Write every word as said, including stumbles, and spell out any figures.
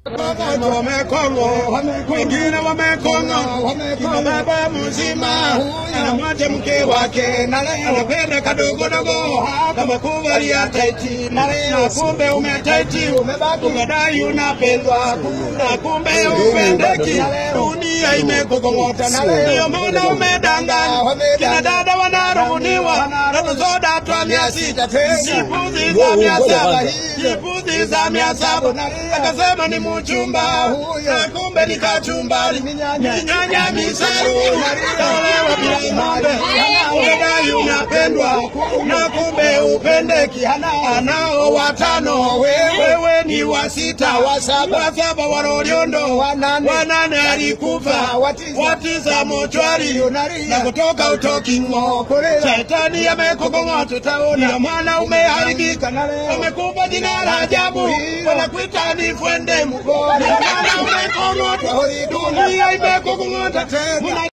Wamekongo, wengine wamekongo, kina baba mzima, anamwacha mke wake, anapenda kadogo dogo, kama kubali ataiti, na kumbe umetaiti, umedai unapendwa, na kumbe upendeki, dunia imekukongota, ndio maana umedanganya, kina dada wanarubuniwa, na tuzoda twa mia sita, jipuzi za mia saba, jipuzi za mia saba, akasema ni mchumba, na kumbe ni kachumbari, nyanya misaru, tolewa bila mwade, umedai unapendwa, na kumbe upendeki, anao watano, wewe ni wa sita, wa saba waroliondo, wanane alikufa, watiza mochwari, na kutoka utoki ngo, shetani amekukong'ota, tutaona mwana umeharibika, umekupa jina la ajabu, wanakuita ni fuende mkoni, mwana umekong'ota, dunia imekukong'ota tena.